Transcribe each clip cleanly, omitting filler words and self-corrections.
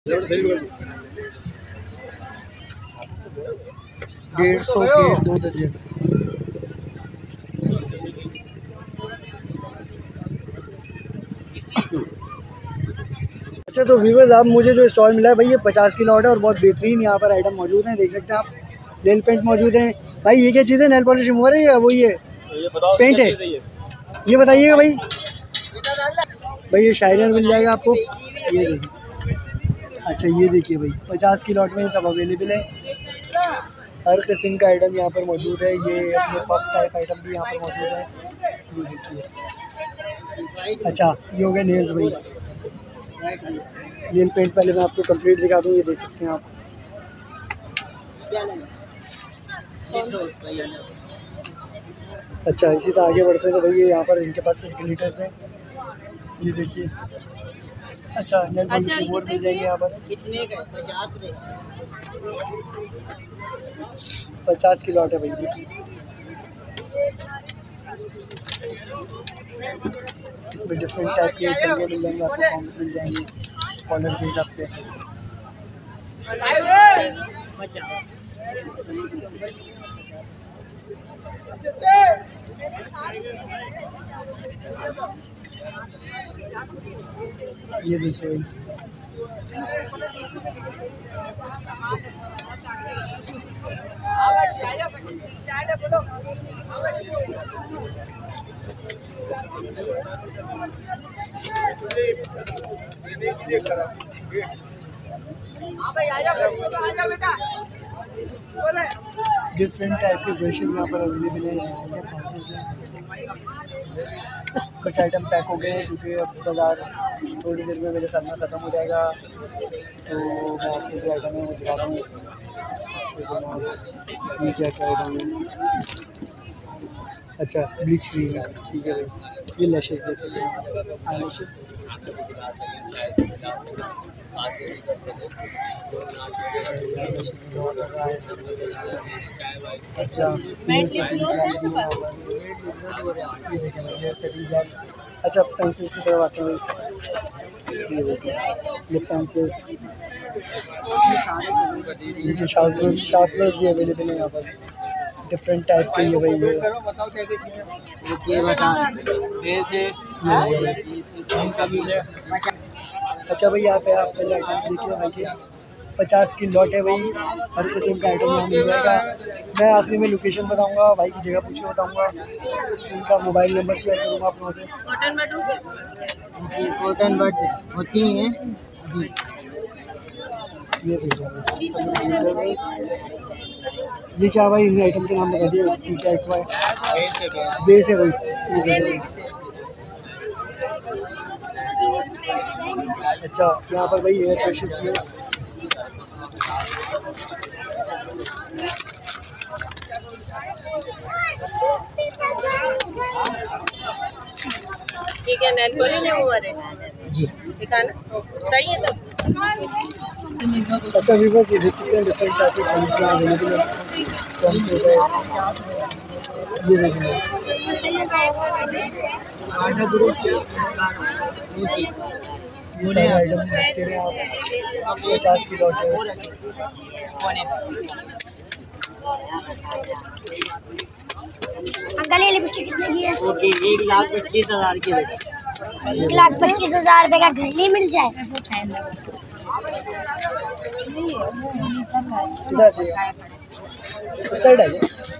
₹150 के 2 दर्जन। अच्छा तो व्यूअर्स, अब मुझे जो स्टॉल मिला है भाई, ये 50 की लॉट है और बहुत बेहतरीन यहाँ पर आइटम मौजूद हैं। देख सकते हैं आप, नेल पेंट मौजूद हैं। भाई ये क्या चीज़ है? नेल पॉलिश रिमूवर है या वो ये पेंट है? ये बताइएगा भाई। भाई ये शाइनर मिल जाएगा आपको, ये देखिए। अच्छा ये देखिए भाई, 50 की लॉट में ये सब अवेलेबल है। हर किस्म का आइटम यहाँ पर मौजूद है। ये अपने पफ टाइप आइटम भी यहाँ पर मौजूद है, ये देखिए। अच्छा ये हो गया नेल्स भाई, नेल पेंट पहले मैं आपको कंप्लीट दिखा दूँ। ये देख सकते हैं आप। अच्छा इसी तरह आगे बढ़ते हैं तो भाई यहाँ पर इनके पास कुछ ग्लिटर्स हैं, ये देखिए। अच्छा नेल पॉलिश रिमूवर मिल जाएंगे यहाँ पर। कितने का? 50 की लॉट है भाई। इसमें डिफरेंट टाइप के कंगे मिल जाएंगे आपको, कॉम्स मिल जाएंगे कॉलर के हिसाब से। ये देखिए भाई, डिफरेंट टाइप के ब्रशेज यहाँ पर अवेलेबल है। कुछ आइटम पैक हो गए हैं क्योंकि अब बाज़ार थोड़ी देर में मेरे सामने ख़त्म हो जाएगा, तो मैं आपको जो आइटम है वो दिखा रहा हूँ। ये क्या क्या आइटम है? अच्छा ब्लीच क्रीम है, ठीक है भाई। ये लैशेस देख सकते हैं, आई लैशेस। अच्छा अच्छा पेंसिल्स की तरफ आते हैं, ये पेंसिल्स, इनके शार्पनर्स भी अवेलेबल है यहाँ पर, डिफरेंट टाइप के। ये भाई ये बता अच्छा भाई यहाँ पे आप पहले आइटम देखिए भाई के 50 की लॉट है भाई। हर किस्म का आइटम यहाँ मिल जाएगा। मैं आखिरी में लोकेशन बताऊंगा, भाई की जगह पूछ के बताऊंगा, उनका मोबाइल नंबर शेयर करूँगा आप लोगों से। कॉटन बट होती हैं जी। ये ये क्या भाई, इन आइटम के नाम बता दिए क्या? एक बेस है भाई। अच्छा यहाँ पर भाई एयर प्रेशर की है। ठीक है, नेल पॉलिश है वो वाले जी दिखाना चाहिए तब। अच्छा वीवो की डिफरेंट टाइप की क्वालिटियाँ अवेलेबल है। ये देखिए आइटम देखते रहे आप। 50 की लॉट है। अंकल ये लिपस्टिक कितने की है? ओके 1,25,000 की। 1,25,000 रुपये का घड़ी मिल जाए। उस साइड आ जाए।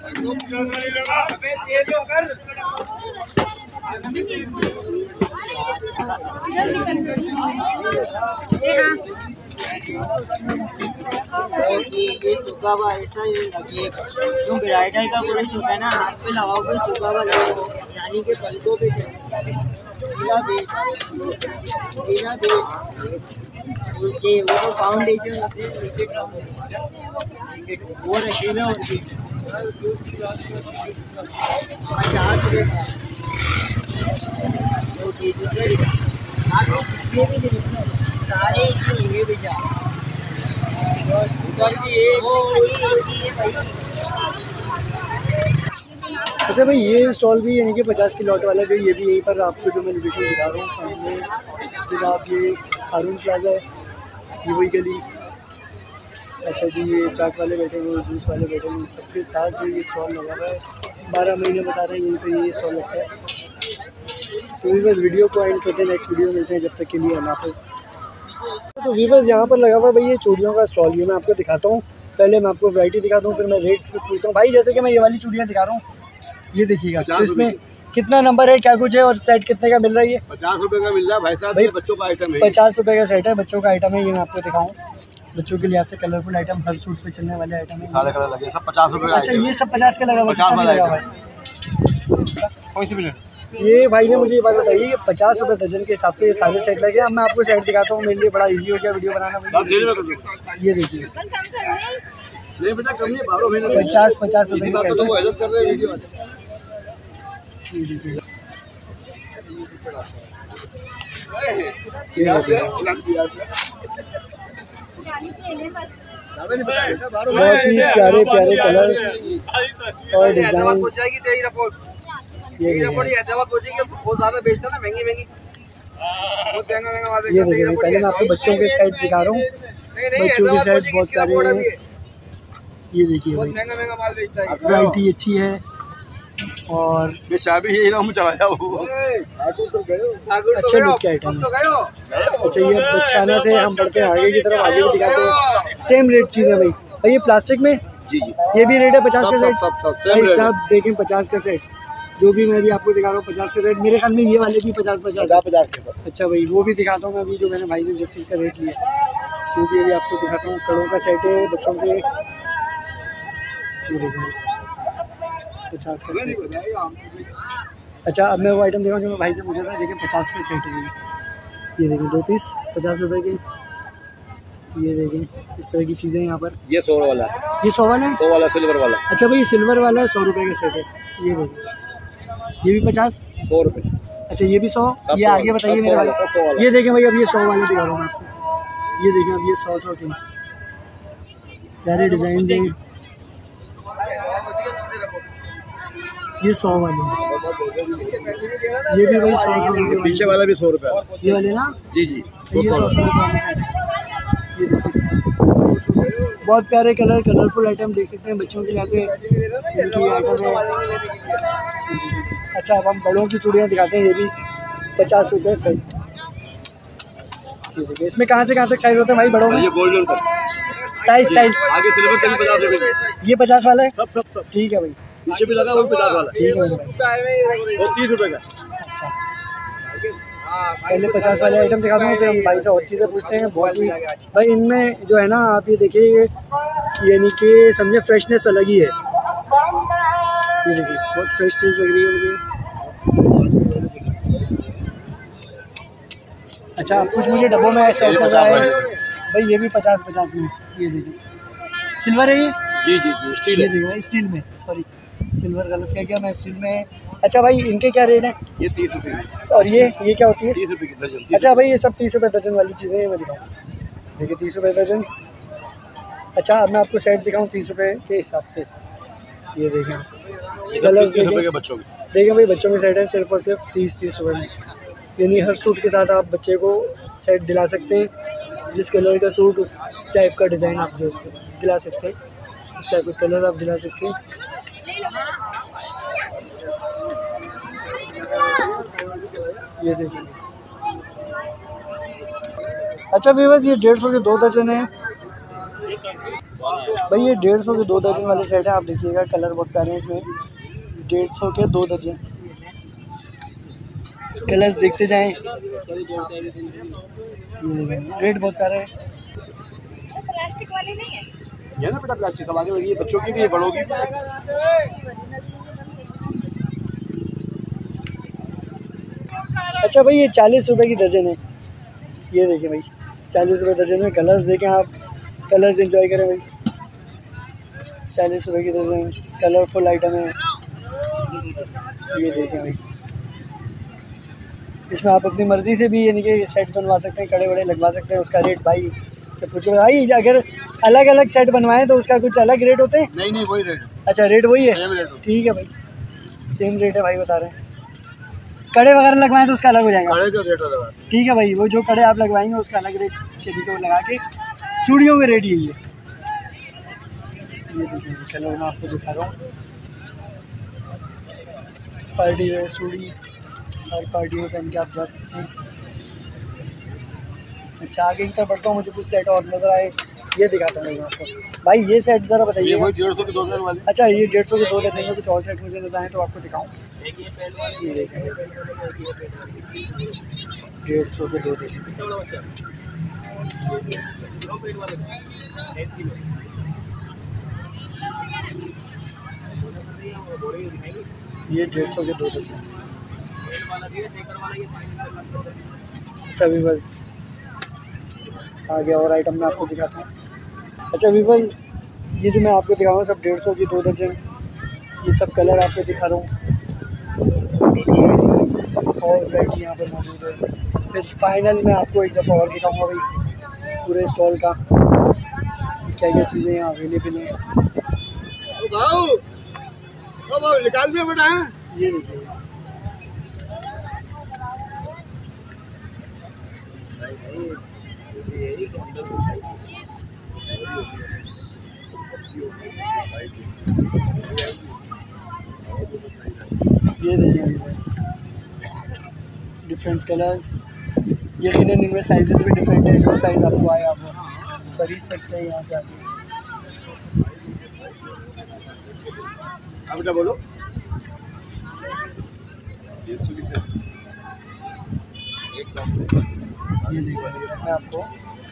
ये सुबह ऐसा ही लगे जो ब्राइडल का पुरुष होता है ना, हाथ पे लगाओगे सुबह यानी कि पलकों पे वो तो फाउंडेशन होते हैं वो रखेगा। सारे ये भी जा अच्छा भाई ये स्टॉल भी यानी कि 50 की लॉट वाला जो ये भी यहीं पर आपको जो मैं लोकेशन दिखा रहा हूँ सामने जनाब, ये हारून प्लाजा है। ये वही गली। अच्छा जी, ये चाट वाले बैठे हुए, जूस वाले बैठे हुए, सबके साथ जो ये स्टॉल लगा हुआ है 12 महीने बता रहे हैं यहीं पर ये स्टॉल लगता है। तो वीवर्स वीडियो को एंड करते हैं, नेक्स्ट वीडियो मिलते हैं, जब तक के लिए अल्लाह हाफ़िज़। तो वीवर्स यहाँ पर लगा हुआ है भाई ये चूड़ियों का स्टॉल, ये मैं आपको दिखाता हूँ। पहले मैं आपको वैरायटी दिखाता हूँ, फिर मैं रेट्स भी पूछता हूँ भाई। जैसे कि मैं ये वाली चूड़ियाँ दिखा रहा हूँ, ये देखिएगा, तो इसमें कितना नंबर है, क्या कुछ है और सेट कितने का मिल रहा है? ये 50 रुपये का मिल रहा है भाई साहब, भाई बच्चों का आइटम है। 50 रुपये का सेट है, बच्चों का आइटम है। ये मैं आपको दिखाऊँ, बच्चों के लिए से कलरफुल आइटम, हर सूट पे चलने वाले आइटम है। सारे कलर लगे सब 50 रुपये का। अच्छा, ये सब 50 का लगा हुआ है? 50 वाला लगा हुआ है? कौन सी मिनट? ये भाई ने मुझे ये बात बताई कि 50 रुपये दर्जन के हिसाब से ये सारे सेट लगे। अब मैं आपको सेट दिखाता हूँ, मेरे लिए बड़ा इजी हो गया वीडियो बनाना। ये देखिए, नहीं बेटा कम नहीं, 12 महीने 50 रुपये की सेट तो वो हेल्प कर रहे हैं वीडियो। बहुत ही प्यारे प्यारे कलर और डिजाइन। ये देखिए, पहले मैं आपको बच्चों के सेट दिखा रहा हूँ, बच्चों के सेट बहुत प्यारे हैं। ये देखिए वैरायटी अच्छी है और चाबी ही हम चलाया वो अच्छे लुक के आइटम है। अच्छा, ये बच्चाना से हम बढ़ते हैं आगे की तरफ, आगे भी दिखाते हैं। सेम रेट चीज़ है भाई। भाई ये प्लास्टिक में जी जी ये भी रेट है 50 का सेट। सब भाई साहब देखें 50 का सेट, जो भी मैं भी आपको दिखा रहा हूँ 50 का सेट। मेरे ख्याल में ये वाले भी 50। अच्छा भाई, वो भी दिखाता हूँ मैं अभी, जो मैंने भाई ने जिस चीज़ का रेट लिया वो भी अभी आपको दिखाता हूँ। कड़ों का सेट है बच्चों के, ये देखिए 50 का सेट। अच्छा, अब मैं वो आइटम दिखाऊँ जो मैं भाई से पूछा था। देखिए 50 का सेट है ये देखिए, 2 पीस 50 रुपये के। ये देखें इस तरह की चीज़ें यहाँ पर। ये 100 वाला है, ये 100 वाला है? 100 वाला सिल्वर वाला। अच्छा भाई, सिल्वर वाला है, 100 रुपये का सेट है। ये देखिए, ये भी 50, 100 रुपये। अच्छा ये भी 100। ये आगे बताइए मेरे भाई। ये देखें भाई, अब ये 100 वाले दिखा रहा हूँ मैं आपको। ये देखें, अब ये 100 के प्यारे डिज़ाइन हैं। ये 100 वाले, ये भी भाई 100 पीछे वाला भी 100 रुपये। ये वाले ना? जी जी, ये 100 बहुत प्यारे कलर, कलरफुल आइटम देख सकते हैं बच्चों के लिए से इनकी आइटम है। अच्छा, अब हम बड़ों की चूड़ियाँ दिखाते हैं। ये भी 50 रुपये सेट। ये देखिए, इसमें कहाँ से कहाँ तक साइज़ होते हैं भाई बड़ों में? ये गोल्डन का साइज आगे सिल्वर का भी 50 रुपये। ये 50 वाला है? सब ठीक है भाई, पीछे भी लगा वो भी 50 वाला। ठीक है भाई। वो 30 रुपये का। अच्छा, पहले 50 वाले आइटम दिखाता हूँ, फिर हम भाई से और चीज़ें पूछते हैं। बहुत ही भाई इनमें जो है ना, आप ये देखिए, यानी कि समझे फ्रेशनेस अलग ही है। ये देखिए बहुत फ्रेश चीज़ लग रही है मुझे। अच्छा, आप कुछ मुझे डब्बों में ऐसा लग रहा है भाई। ये भी 50 में। ये देखिए, सिल्वर है ये? जी जी जी, स्टील ये है। देखिए स्टील में, सॉरी सिल्वर गलत कह गया मैं, स्टील में। अच्छा भाई, इनके क्या रेट है? ये 30 रुपये की। और ये क्या होती है? 30 रुपये की दर्जन। अच्छा भाई, ये सब 30 रुपये दर्जन वाली चीज़ें हैं, मैं दिखाऊँ। देखिए 30 रुपये दर्जन। अच्छा, अब मैं आपको सेट दिखाऊँ 30 रुपये के हिसाब से। ये देखें कलर्स, 30 रुपये के बच्चों की। देखें भाई, बच्चों के सेट है सिर्फ और सिर्फ 30 रुपये में। यानी हर सूट के साथ आप बच्चे को सेट दिला सकते हैं। जिस कलर का सूट उस टाइप का डिज़ाइन आप दिला सकते हैं, उस टाइप का कलर आप दिला सकते हैं। ये देखिए। अच्छा व्यूअर्स, ये 150 के 2 दर्जन है भाई। ये 150 के 2 दर्जन वाले सेट है। आप देखिएगा कलर बहुत प्यारे हैं इसमें। 150 के 2 दर्जन कलर्स देखते जाएं। रेट बहुत प्यारा है। प्लास्टिक वाली नहीं है ये ना बेटा, प्लास्टिक सब आगे लगी है, बच्चों की भी है, बड़ों की भी। अच्छा भाई, ये 40 रुपये की दर्जन है। ये देखिए भाई, 40 रुपये दर्जन में। कलर्स देखें आप, कलर्स एंजॉय करें भाई। 40 रुपये की दर्जन, कलरफुल आइटम है। ये देखें भाई, इसमें आप अपनी मर्ज़ी से भी यानी कि सेट बनवा सकते हैं, कड़े वड़े लगवा सकते हैं। उसका रेट भाई से पूछो भाई, अगर अलग अलग सेट बनवाएं तो उसका कुछ अलग रेट होते हैं? नहीं वही रेट। अच्छा, रेट वही है? Same rate. ठीक है भाई, सेम रेट है भाई, बता रहे हैं। कड़े वगैरह लगवाएं तो उसका अलग हो जाएगा। कड़े का रेट होगा। ठीक है भाई, वो जो कड़े आप लगवाएंगे उसका अलग रेट चलिए को लगा के। चूड़ियों के रेट यही है। ये देखिए कलर मैं आपको दिखा रहा हूँ। पार्टी है चूड़ी, हर पार्टी में पहन के आप जा सकते हैं। अच्छा आगे की तरफ बढ़ता हूँ, मुझे कुछ सेट और नजर आए, ये दिखाता हूँ मैं आपको। भाई ये सेट ज़रा बताइए। ये 150 के 2 सेट वाले। अच्छा ये 150 के 2 देखेंगे, कुछ और सेट मुझे नजर आए तो आपको दिखाऊँ। ये देखें 150 के 2 देखेंगे। ये 150 के 2 देखें। अच्छा वीवर्स आगे और आइटम मैं आपको दिखाता हूँ। अच्छा वीवर्स ये जो मैं आपको दिखा रहा हूँ सब 150 की 2 दर्जन। ये सब कलर आपको दिखा रहा हूँ और वैरायटी यहाँ पर मौजूद है। फिर फाइनल मैं आपको एक दफ़ा और दिखाऊंगा भाई पूरे स्टॉल का क्या क्या चीज़ें यहाँ अवेलेबल हैं। निकाल दिया बेटा। ये देखिए ये देखिए डिफरेंट कलर्स। यकीनन इनमें साइजेस भी डिफरेंट है, जो साइज़ आपको आए आप खरीद सकते हैं यहाँ से आके। बेटा बोलो। ये देखिए मैं आपको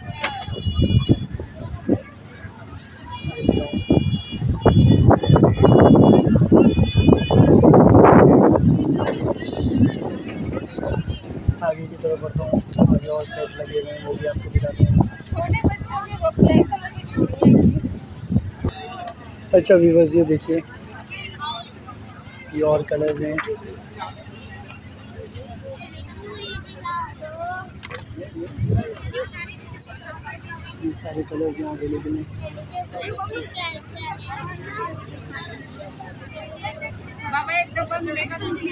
आगे की तरफ बढ़ता हूँ। आगे और सेट लगे हुए हैं वो भी आपको दिखाते हैं। छोटे बच्चों के वो ब्लैक कलर की चूड़ियाँ हैं। अच्छा व्यूअर्स ये देखिए ये और कलर्स हैं। ये सारे कलर्स यहाँ अवेलेबल हैं। बाबा एक डब्बा मिलेगा तुझे।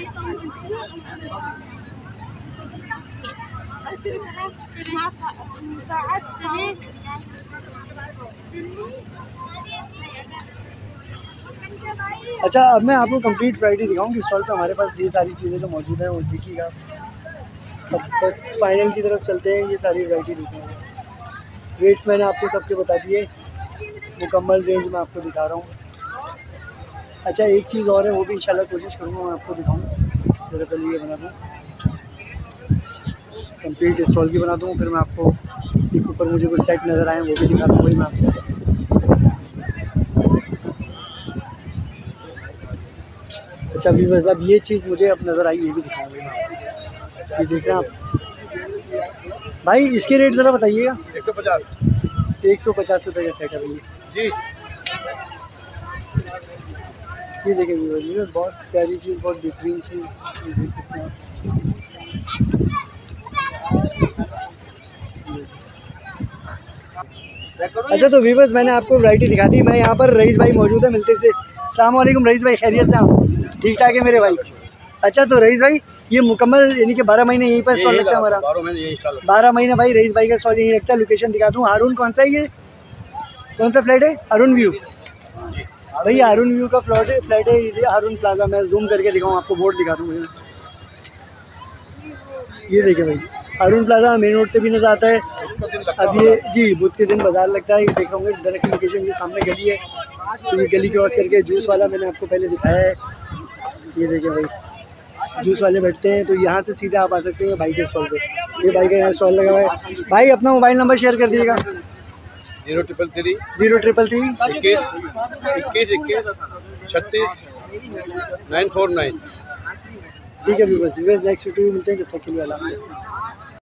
अच्छा अब मैं आपको कंप्लीट वैरायटी दिखाऊँ कि स्टॉल पे हमारे पास ये सारी चीज़ें जो मौजूद हैं वो देखिएगा। अब बस फाइनल की तरफ चलते हैं। ये सारी वैरायटी दिखेंगे। रेट्स मैंने आपको सबके बता दिए, मुकम्मल रेंज में आपको दिखा रहा हूँ। अच्छा एक चीज़ और है वो भी इंशाल्लाह कोशिश करूँगा मैं आपको दिखाऊँ। ज़रा पहले ये बना दूँ, कंप्लीट स्टॉल की बना दूँ, फिर मैं आपको एक ऊपर मुझे कुछ सेट नज़र आए वो भी दिखा दूँ। वही मैं आपको अच्छा व्यूअर्स अब ये चीज़ मुझे अब नज़र आई ये भी दिखाऊँगी। ये देख रहे हैं आप भाई, इसके रेट ज़रा बताइएगा। 150 रुपये का सेट है भैया जी। ये देखें व्यूअर्स बहुत प्यारी चीज़, बहुत बेहतरीन चीज़ देख सकते हैं आप। अच्छा तो व्यूअर्स मैंने आपको वैरायटी दिखा दी। मैं यहाँ पर रईस भाई मौजूद है, मिलते थे। अस्सलाम वालेकुम रईस भाई, खैरियत से आप? ठीक ठाक है मेरे भाई। अच्छा तो रईस भाई ये मुकम्मल यानी कि 12 महीने यहीं पर स्टॉल लगता है हमारा? 12 महीने भाई रईस भाई का स्टॉल यहीं लगता है। लोकेशन दिखा दूँ, हारून कौन सा है, ये कौन सा फ्लैट है? हारून व्यू भैया, हारून व्यू का फ्लैट है ये हारून प्लाजा। मैं जूम करके दिखाऊँ आपको, बोर्ड दिखा दूँ। ये देखिए भाई हारून प्लाजा मेन रोड से भी नज़र आता है। अब ये जी बुध के दिन बाजार लगता है। ये देख रहा हूँ डायरेक्ट लोकेशन ये सामने गली है, तो ये गली क्रॉस करके जूस वाला मैंने आपको पहले दिखाया है। ये देखिए भाई जूस वाले बैठते हैं, तो यहाँ से सीधे आप आ सकते हैं भाई के स्टॉल पे। ये भाई का यहाँ स्टॉल लगा हुआ है। भाई अपना मोबाइल नंबर शेयर कर दीजिएगा। 033 21 36 949। ठीक है व्यूअर्स नेक्स्ट वीडियो में मिलते हैं, जब तक के लिए अल्लाह हाफ़िज़।